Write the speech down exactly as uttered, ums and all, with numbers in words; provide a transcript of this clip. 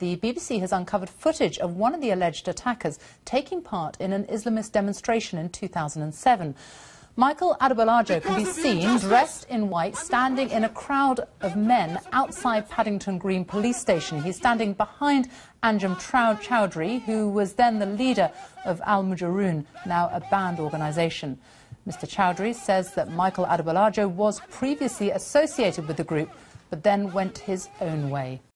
the B B C has uncovered footage of one of the alleged attackers taking part in an Islamist demonstration in two thousand seven. Michael Adebolajo can be seen dressed in white, standing in a crowd of men outside Paddington Green police station. He's standing behind Anjem Chowdhury, who was then the leader of Al Mujaroon, now a banned organisation. Mister Chowdhury says that Michael Adebolajo was previously associated with the group, but then went his own way.